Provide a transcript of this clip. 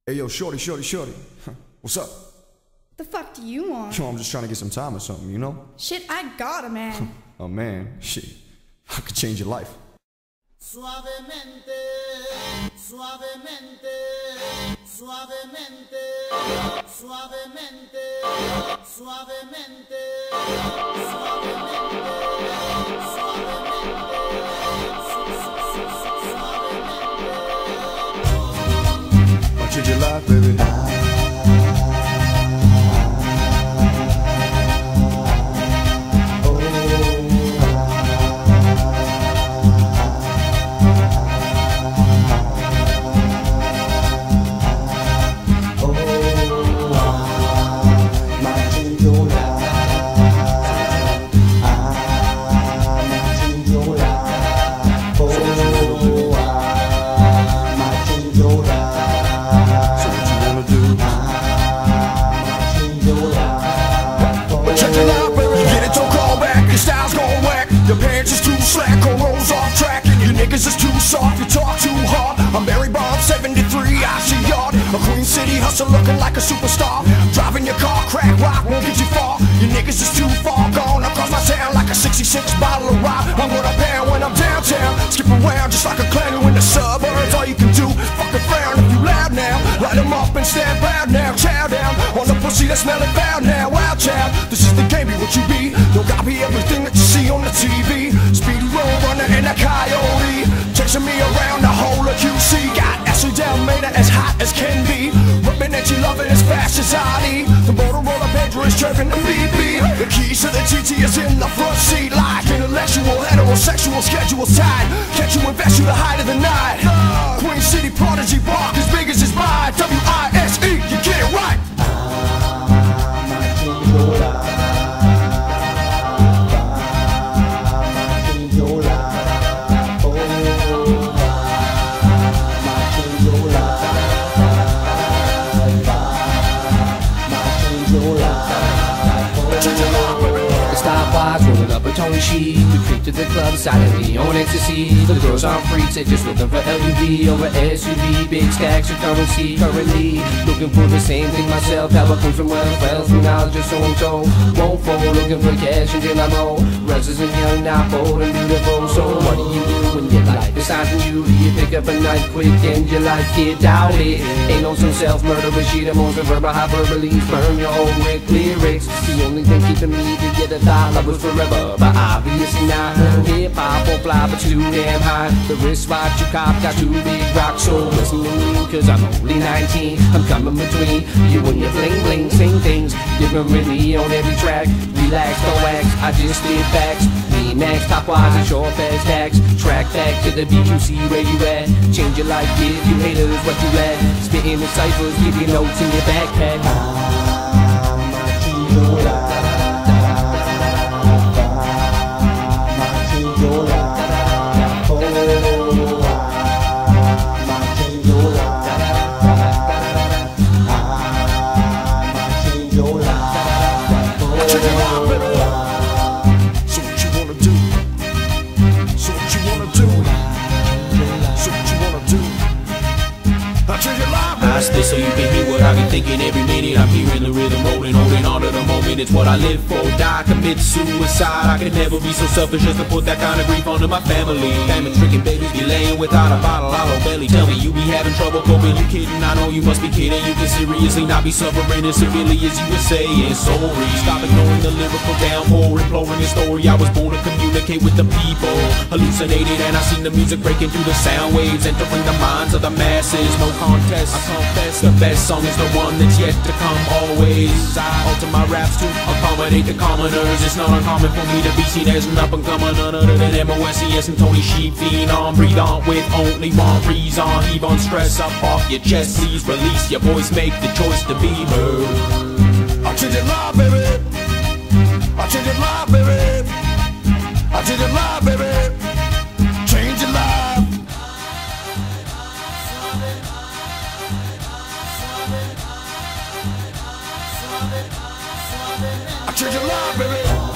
Hey yo, shorty, shorty, shorty. What's up? The fuck do you want? Yo, I'm just trying to get some time or something, you know? Shit, I got a man. Oh man, shit. I could change your life. Suavemente, suavemente, suavemente, suavemente, suavemente, suavemente, suavemente. I'll change your life, baby. Your pants is too slack, or rolls off track, and your niggas is too soft, you talk too hard. I'm Barry Bomb 73, I see yard. A Queen City hustle looking like a superstar. Driving your car, crack rock won't get you far. Your niggas is too far gone across my town like a 66 bottle of rock. I'm what I pound when I'm downtown. Skip around just like a clown in the suburbs. All you can do, fucking frown if you loud now. Light 'em up and stand proud now. Chow down on the pussy that's smelling foul now. Wild child, this is the game, be what you be. Don't copy everything that you see on the TV. Speedy road runner and a coyote, chasing me around the whole of QC. Got Ashley Dalmeda as hot as can be, rubbing that you love it as fast as I The Motorola Pedro is chirping the BB. The keys to the GT is in the front seat. Like intellectual, heterosexual schedules tied. Catch you and vest you the height of the night. Queen City prodigy bark as big as his body. W-I-S-E, you get it right. Rolling up a Tony sheet, we creep to the club silently on ecstasy. The girls aren't freaks, they're just looking for LUV over SUV. Big stacks of currency, currently looking for the same thing myself. Power comes from wealth from knowledge of so and so. Won't fall, looking for cash until I'm old. Restless and young, now bold and beautiful. So what do you do when your life is on you? Do you pick up a knife quick and your life get doubted? Ain't no some self-murderous shit, I'm on some verbal hyperbole. Burn your own with lyrics. The only thing keeping me together, thought I was forever, but obviously not. Hip-hop won't fly, but too damn high. The wristwatch you cop got too big rock, so listen to me, cause I'm only 19. I'm coming between you and your bling-bling. Sing things differently on every track. Relax, don't wax, I just did facts. Me max, top wise, and short fast tax. Track back to the beat, you see where you at. Change your life, give you haters what you lack. Spitting the ciphers, give you notes in your backpack. I stay so you can hear what I be thinking every minute. I'm hearing the rhythm rolling, holding on to the moment. It's what I live for. Die, commit suicide. I could never be so selfish just to put that kind of grief onto my family. Famine-stricken babies be laying without a bottle, hollow belly. Tell me you be having trouble coping. You kidding? I know you must be kidding. You can seriously not be suffering as severely as you would say. And sorry, stop ignoring the lyrical downpour, imploring a story. I was born to communicate with the people. Hallucinated and I seen the music breaking through the sound waves, entering the minds of the masses. No contest, I confess the best song is the one that's yet to come always. I alter my raps to accommodate the commoners. It's not uncommon for me to be seen as an up-and-comer, none other than MOSES and Tony Sheep. Phenom, breathe on with only one reason. Heave on stress up off your chest, please release your voice, make the choice to be heard. I'll change your life, baby. I'll change your life, baby. I'll change your life, baby. Change your life. I'll change your life, baby.